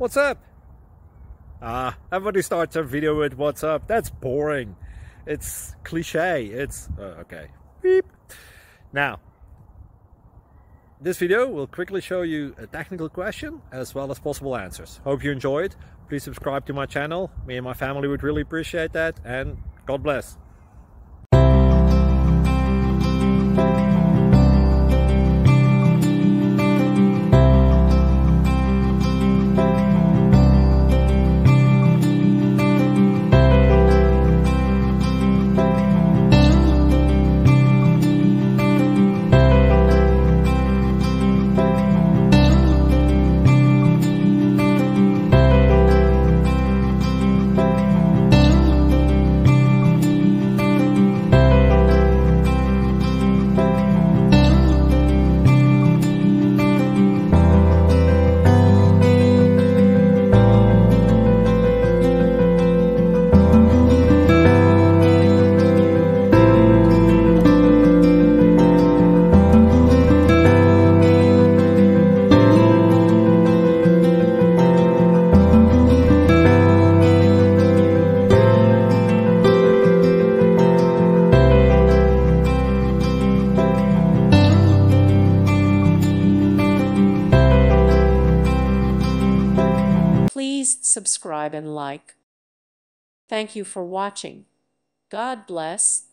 What's up? Everybody starts their video with what's up. That's boring. It's cliche. It's okay. Beep. Now, this video will quickly show you a technical question as well as possible answers. Hope you enjoyed. Please subscribe to my channel. Me and my family would really appreciate that, and God bless. Please subscribe and like. Thank you for watching. God bless.